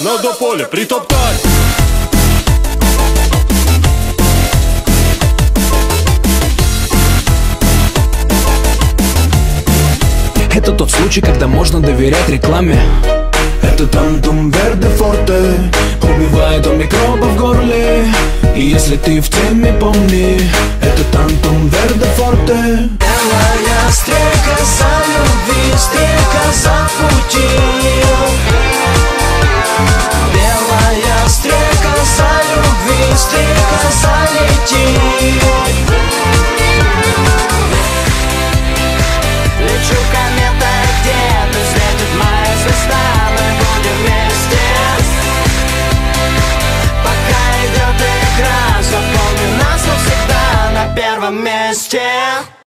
надо поле притоптать. Это тот случай, когда можно доверять рекламе. Это Тантум Верде Форте, убивает он микробы в горле. И если ты в теме, помни, это Тантум Верде Форте. Белая стрекоза любви, стрекоза пути. Белая стрекоза любви, стрекоза лети. Лечу кометой, где-то светит моя звезда. Мы будем вместе, пока идет игра. Запомни нас навсегда на первом месте.